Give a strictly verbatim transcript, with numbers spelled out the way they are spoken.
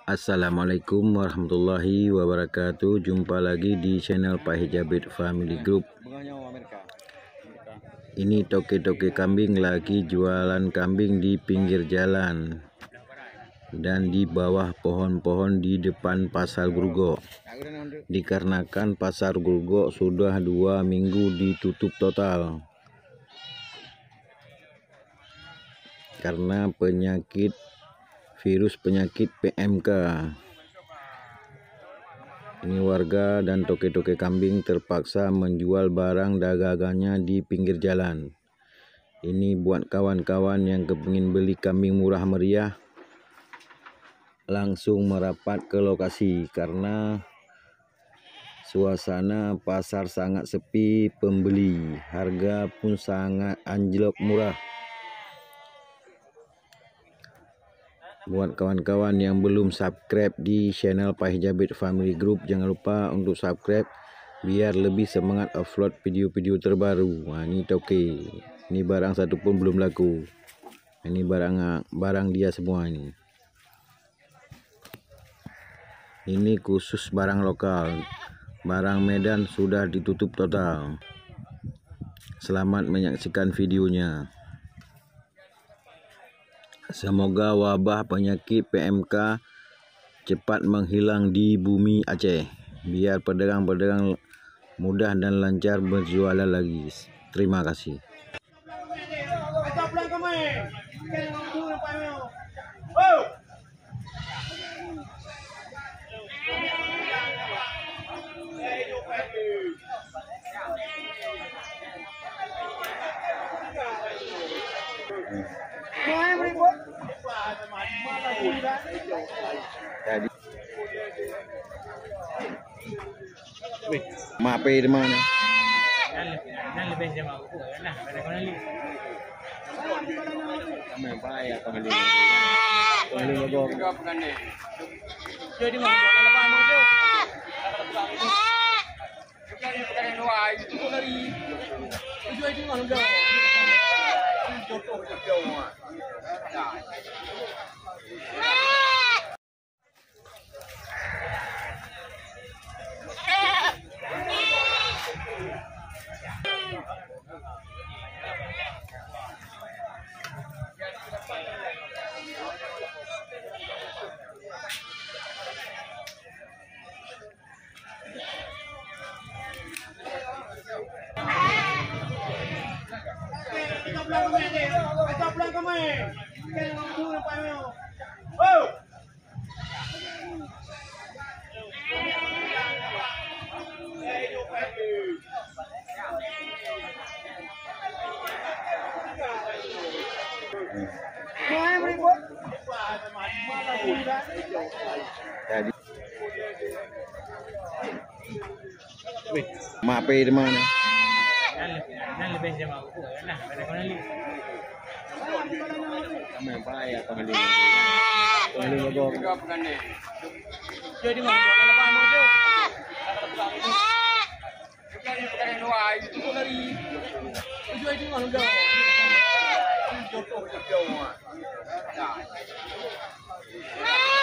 Assalamualaikum warahmatullahi wabarakatuh. Jumpa lagi di channel Pak Hijabit Family Group. Ini toke-toke kambing lagi jualan kambing di pinggir jalan dan di bawah pohon-pohon di depan Pasar Grogol. Dikarenakan Pasar Grogol sudah dua minggu ditutup total karena penyakit virus penyakit P M K. Ini warga dan toke-toke kambing terpaksa menjual barang dagangannya di pinggir jalan. Ini buat kawan-kawan yang kepingin beli kambing murah meriah, langsung merapat ke lokasi karena suasana pasar sangat sepi pembeli, harga pun sangat anjlok murah. Buat kawan-kawan yang belum subscribe di channel Pak Hijabit Family Group, jangan lupa untuk subscribe biar lebih semangat upload video-video terbaru. Nah, ini toke, ini barang satu pun belum laku. Ini barang barang dia semua ini. Ini khusus barang lokal. Barang Medan sudah ditutup total. Selamat menyaksikan videonya. Semoga wabah penyakit P M K cepat menghilang di bumi Aceh, biar pedagang-pedagang mudah dan lancar berjualan lagi. Terima kasih. Tadi mape di mana? Nan lebih jam aku lah. Ada kau nanti. Kami bayar kembali. Kembali logo. Jadi mau jual apa mau tu? Jadi bukan yang dua itu dari tujuh itu mana dah? Jodoh jodoh mah. Tadi mape di mana? Nan lebih jam aku lah. Ada kau nanti. Kami bayar kembali. Kembali logo. Jadi mau jual apa mau tu? Jadi bukan yang dua itu dari tujuh itu mana dah? Jodoh jodoh mah.